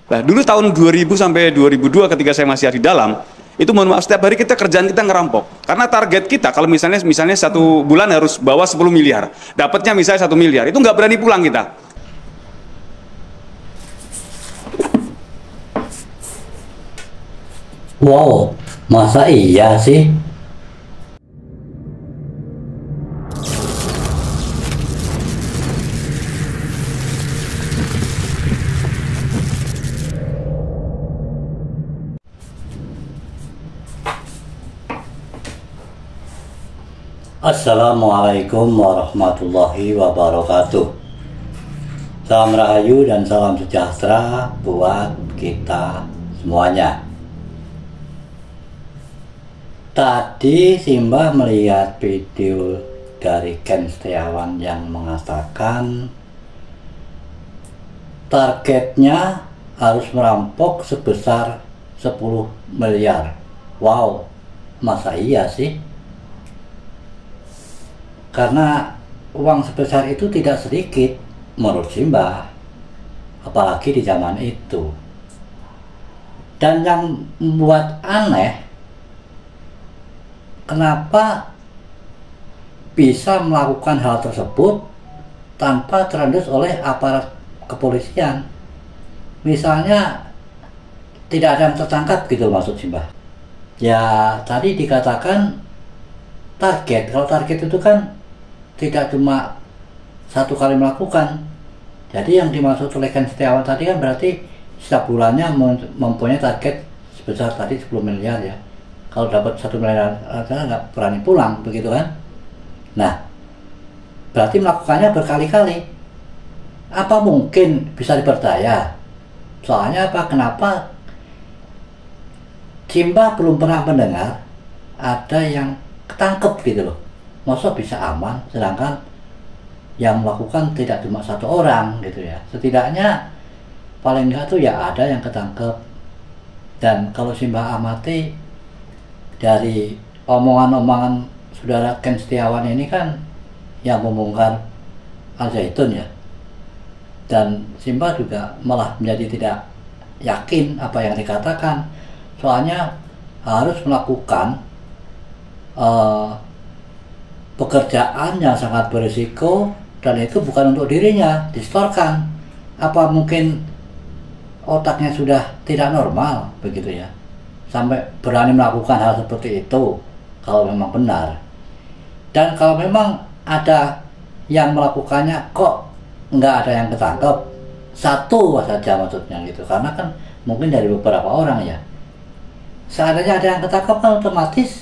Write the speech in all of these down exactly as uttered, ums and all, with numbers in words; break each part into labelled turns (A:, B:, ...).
A: Nah, dulu tahun dua ribu sampai dua ribu dua ketika saya masih di dalam, itu mohon maaf setiap hari kita kerjaan kita ngerampok. Karena target kita kalau misalnya misalnya satu bulan harus bawa sepuluh miliar, dapatnya misalnya satu miliar, itu nggak berani pulang kita.
B: Wow, masa iya sih? Assalamualaikum warahmatullahi wabarakatuh. Salam rahayu dan salam sejahtera buat kita semuanya. Tadi Simba melihat video dari Ken Setiawan yang mengatakan targetnya harus merampok sebesar sepuluh miliar. Wow, masa iya sih? Karena uang sebesar itu tidak sedikit menurut Simba, apalagi di zaman itu. Dan yang membuat aneh, kenapa bisa melakukan hal tersebut tanpa terendus oleh aparat kepolisian? Misalnya tidak ada yang tertangkap gitu maksud Simba. Ya tadi dikatakan target, kalau target itu kan tidak cuma satu kali melakukan. Jadi yang dimaksud oleh Ken Setiawan tadi kan berarti setiap bulannya mempunyai target sebesar tadi sepuluh miliar ya. Kalau dapat satu miliar aja nggak berani pulang, begitu kan? Nah, berarti melakukannya berkali-kali. Apa mungkin bisa dipercaya? Soalnya apa? Kenapa Simba belum pernah mendengar ada yang ketangkep gitu loh. Masa bisa aman, sedangkan yang melakukan tidak cuma satu orang gitu ya. Setidaknya paling enggak tuh ya ada yang ketangkep. Dan kalau Simba amati dari omongan-omongan saudara Ken Setiawan ini kan yang membongkar Al Zaitun ya. Dan Simba juga malah menjadi tidak yakin apa yang dikatakan. Soalnya harus melakukan uh, pekerjaan yang sangat berisiko, dan itu bukan untuk dirinya, distorkan. Apa mungkin otaknya sudah tidak normal begitu ya, sampai berani melakukan hal seperti itu kalau memang benar. Dan kalau memang ada yang melakukannya kok nggak ada yang ketangkep, satu saja maksudnya gitu, karena kan mungkin dari beberapa orang ya. Seandainya ada yang ketangkep kan otomatis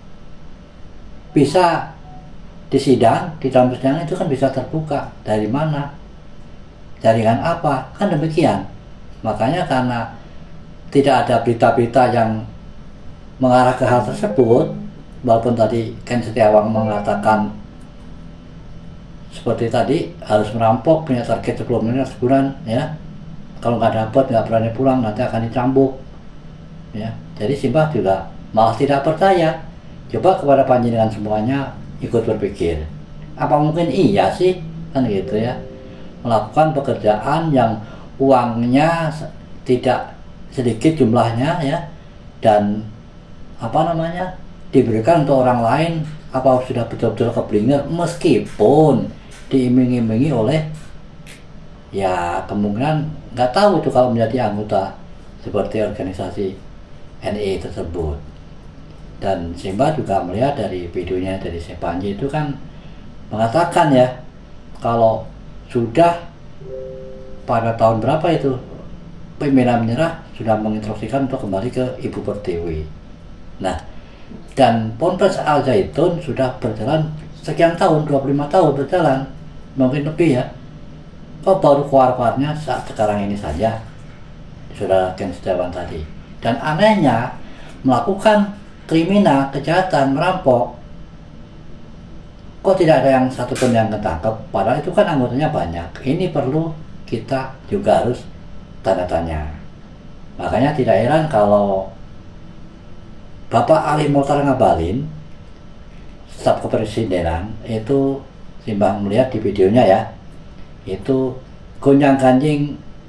B: bisa di sidang, di dalam persidangan itu kan bisa terbuka dari mana, jaringan apa, kan demikian. Makanya karena tidak ada berita-berita yang mengarah ke hal tersebut, walaupun tadi Ken Setiawan mengatakan seperti tadi harus merampok, punya target sepuluh miliar sebulan ya, kalau nggak dapat nggak berani pulang nanti akan dicambuk ya. Jadi Simba juga malah tidak percaya. Coba kepada panjenengan semuanya ikut berpikir, apa mungkin iya sih kan gitu ya, melakukan pekerjaan yang uangnya tidak sedikit jumlahnya ya, dan apa namanya diberikan untuk orang lain, apa sudah betul-betul keblinger meskipun diiming-imingi oleh ya kemungkinan nggak tahu itu kalau menjadi anggota seperti organisasi N I tersebut. Dan Simba juga melihat dari videonya dari si Panji itu kan mengatakan ya, kalau sudah pada tahun berapa itu pimpinan menyerah sudah menginstruksikan untuk kembali ke Ibu Pertiwi. Nah, dan Ponpes Al Zaitun sudah berjalan sekian tahun, dua puluh lima tahun berjalan, mungkin lebih ya. Kok baru keluar-keluarnya saat sekarang ini saja, sudah Ken Setiawan tadi. Dan anehnya melakukan kriminal, kejahatan, merampok, kok tidak ada yang satupun yang ketangkep, padahal itu kan anggotanya banyak. Ini perlu kita juga harus tanda tanya. Makanya tidak heran kalau Bapak Ali Mokhtar Ngabalin, staf kepresidenan, itu Simba melihat di videonya ya, itu gonjang ganjing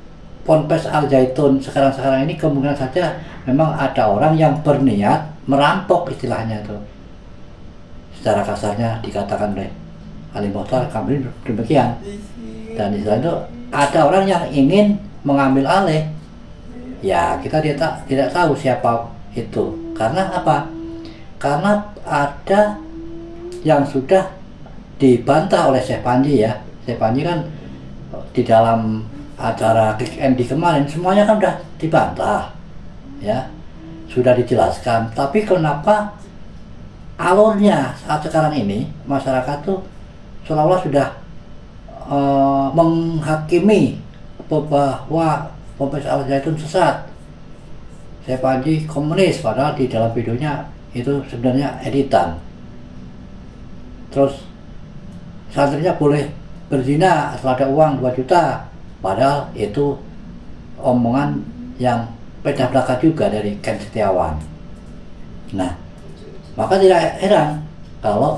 B: Ponpes Al Zaitun sekarang-sekarang ini kemungkinan saja memang ada orang yang berniat merampok istilahnya itu. Secara kasarnya dikatakan oleh Ali Mokhtar Kamil demikian. Dan istilah itu ada orang yang ingin mengambil alih. Ya kita tidak tidak tahu siapa itu. Karena apa? Karena ada yang sudah dibantah oleh Syekh Panji ya. Syekh Panji kan di dalam acara Kick Andy kemarin semuanya kan sudah dibantah ya, sudah dijelaskan. Tapi kenapa alurnya saat sekarang ini masyarakat tuh seolah-olah sudah uh, menghakimi bahwa Ponpes Al Zaitun sesat, Syekh Panji komunis, padahal di dalam videonya itu sebenarnya editan. Terus santrinya boleh berzina asal ada uang dua juta, padahal itu omongan yang pecah belaka juga dari Ken Setiawan. Nah, maka tidak heran kalau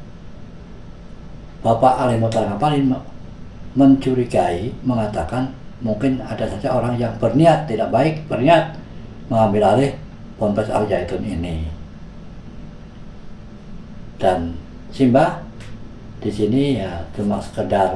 B: Bapak Ali Mokhtar Ngabalin mencurigai, mengatakan mungkin ada saja orang yang berniat tidak baik, berniat mengambil alih Ponpes Al Zaitun ini. Dan Simbah di sini ya cuma sekedar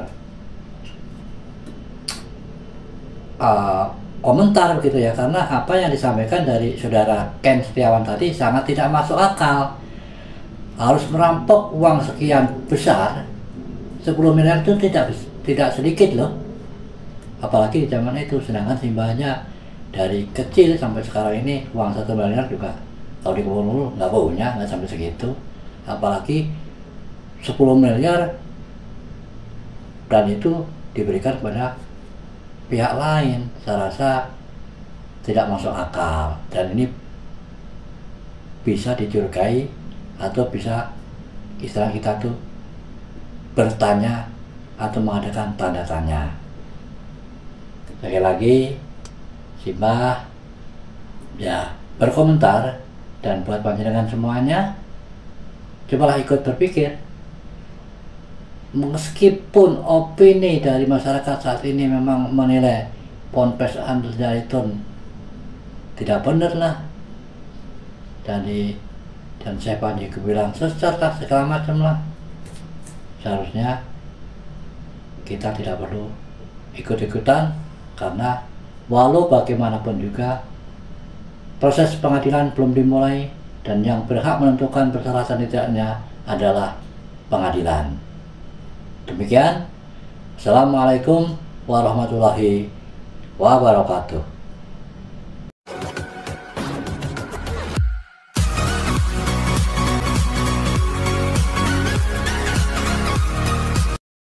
B: uh, komentar begitu ya, karena apa yang disampaikan dari saudara Ken Setiawan tadi sangat tidak masuk akal. Harus merampok uang sekian besar, sepuluh miliar itu tidak tidak sedikit loh, apalagi di zaman itu. Sedangkan Simbahnya dari kecil sampai sekarang ini uang satu miliar juga kalau dikumpul nggak punya, nggak sampai segitu, apalagi sepuluh miliar, dan itu diberikan kepada pihak lain. Saya rasa tidak masuk akal, dan ini bisa dicurigai atau bisa istilah kita tuh bertanya atau mengadakan tanda tanya. Sekali lagi Simbah ya berkomentar, dan buat panjenengan semuanya cobalah ikut berpikir. Meskipun opini dari masyarakat saat ini memang menilai Ponpes Al Zaitun tidak benar lah, dan di dan Syekh Panji bilang sesat lah, segala macam lah, seharusnya kita tidak perlu ikut-ikutan, karena walau bagaimanapun juga proses pengadilan belum dimulai, dan yang berhak menentukan bersalah dan tidaknya adalah pengadilan. Demikian, Assalamualaikum warahmatullahi wabarakatuh.